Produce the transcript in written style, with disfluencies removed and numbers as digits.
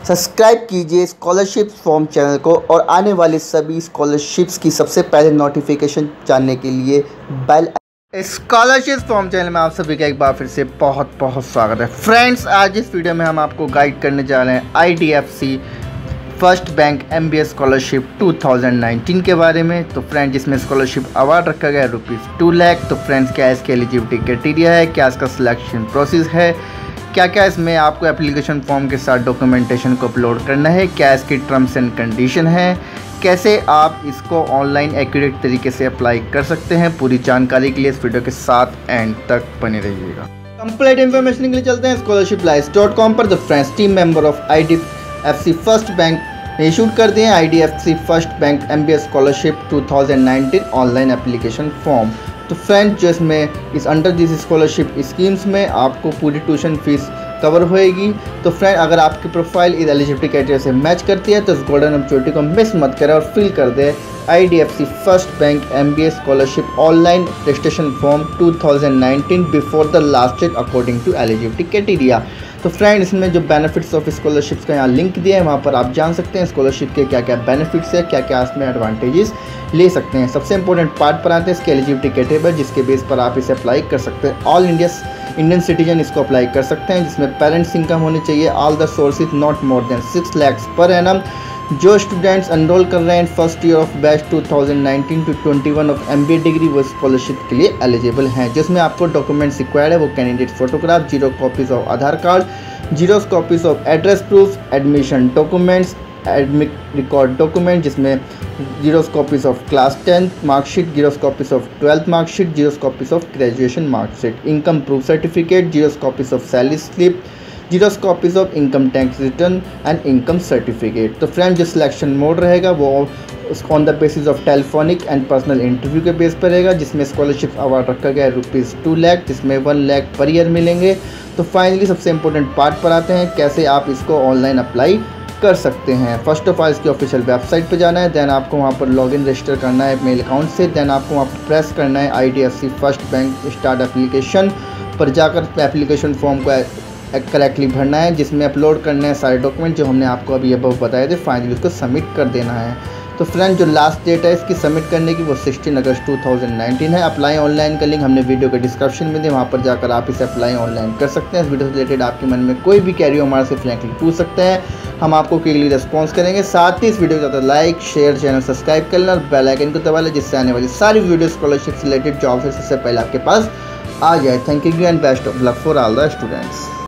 Subscribe कीजिए scholarship form channel को और आने वाले सभी स्कॉलरशिप्स की सबसे पहले नोटिफिकेशन जानने के लिए बेल। स्कॉलरशिप फॉर्म चैनल में आप सभी का एक बार फिर से बहुत बहुत स्वागत है। फ्रेंड्स, आज इस वीडियो में हम आपको गाइड करने जा रहे हैं IDFC first bank MBA scholarship 2019 के बारे में। तो फ्रेंड्स, जिसमें स्कॉलरशिप अवार्ड रखा गया है ₹2 लाख। तो फ्रेंड्स, क्या इसके एलिजिबिलिटी क्राइटेरिया है, क्या इसका सिलेक्शन प्रोसेस है, क्या क्या इसमें आपको एप्लीकेशन फॉर्म के साथ डॉक्यूमेंटेशन को अपलोड करना है, क्या इसकी टर्म्स एंड कंडीशन है, कैसे आप इसको ऑनलाइन एक्यूरेट तरीके से अप्लाई कर सकते हैं। पूरी जानकारी के लिए इस वीडियो के साथ एंड तक बने रहिएगा। कंप्लीट इन्फॉर्मेशन के लिए चलते हैं scholarshipLives.com पर। The friends, team member of IDFC first bank ने इशूड कर दिए IDFC first bank MBA scholarship 2019 online application form. तो फ्रेंड्स, जो इसमें इस अंडर दिस स्कॉलरशिप स्कीम्स में आपको पूरी ट्यूशन फीस कवर होएगी। तो फ्रेंड, अगर आपकी प्रोफाइल इस एलिजिबिलिटी क्राइटेरिया से मैच करती है तो इस गोल्डन अपॉर्चुनिटी को मिस मत करें और फिल कर दे IDFC first bank MBA scholarship online registration form 2019 before the last date according to eligibility criteria. तो फ्रेंड, इसमें जो बेनिफिट्स ऑफ स्कॉलरशिप्स का यहाँ लिंक दिया है, वहाँ पर आप जान सकते हैं स्कॉलरशिप के क्या क्या बेनिफिट्स है, क्या क्या इसमें एडवांटेजेस ले सकते हैं। सबसे इंपॉर्टेंट पार्ट पर आते हैं इसके एलिजिबिलिटी क्राइटेरिया, जिसके बेस पर आप इसे अप्लाई कर सकते हैं। ऑल इंडियन सिटीजन इसको अप्लाई कर सकते हैं, जिसमें पेरेंट्स इनकम होनी चाहिए all the sources not more than 6 lakhs per annum. जो स्टूडेंट्स एनरोल कर रहे हैं first year of batch 2019 to 21 of MBA degree, वो स्कॉलरशिप के लिए एलिजिबल हैं। जिसमें आपको डॉक्यूमेंट्स रिक्वायर्ड है वो candidate photograph, 0 copies of Aadhaar card, 0 copies of address proof, admission documents, admit record document, जिसमें 0 copies of class 10th marksheet, 0 copies of 12th marksheet, 0 copies of graduation marksheet, income proof certificate, 0 copies of salary slip, 0 copies of income tax return and income certificate. तो friend, जो selection mode रहेगा वो on the basis of telephonic and personal interview के base पर रहेगा, जिसमें scholarship award रखा गया है ₹2 लाख, जिसमें 1 लाख पर ईयर मिलेंगे। तो फाइनली सबसे इंपॉर्टेंट पार्ट पर आते हैं, कैसे आप इसको ऑनलाइन अप्लाई कर सकते हैं। फर्स्ट ऑफ ऑल इसकी ऑफिशियल वेबसाइट पर जाना है, देन आपको वहाँ पर लॉगिन रजिस्टर करना है मेल अकाउंट से, देन आपको वहाँ पर प्रेस करना है IDFC first bank start application पर जाकर एप्लीकेशन फॉर्म को करेक्टली भरना है, जिसमें अपलोड करने हैं सारे डॉक्यूमेंट जो हमने आपको अभी अबव बताए थे। फाइनली उसको सबमिट कर देना है। तो फ्रेंड, जो लास्ट डेट है इसकी सबमिट करने की वो 16 अगस्त 2019 है। अप्लाई ऑनलाइन का लिंक हमने वीडियो के डिस्क्रिप्शन में दिया, वहाँ पर जाकर आप इसे अप्लाई ऑनलाइन कर सकते हैं। इस वीडियो से रिलेटेड आपके मन में कोई भी क्वेरी हो हमारे से फ्रैंकली पूछ सकते हैं, हम आपको क्विकली रिस्पॉन्स करेंगे। साथ ही इस वीडियो को ज़्यादा लाइक शेयर, चैनल सब्सक्राइब कर लेना और बेल आइकन को दबा लें, जिससे आने वाली सारी वीडियो स्कॉलरशिप से रिलेटेड जॉब से सबसे पहले आपके पास आ जाए। Thank you and best of luck for all the students.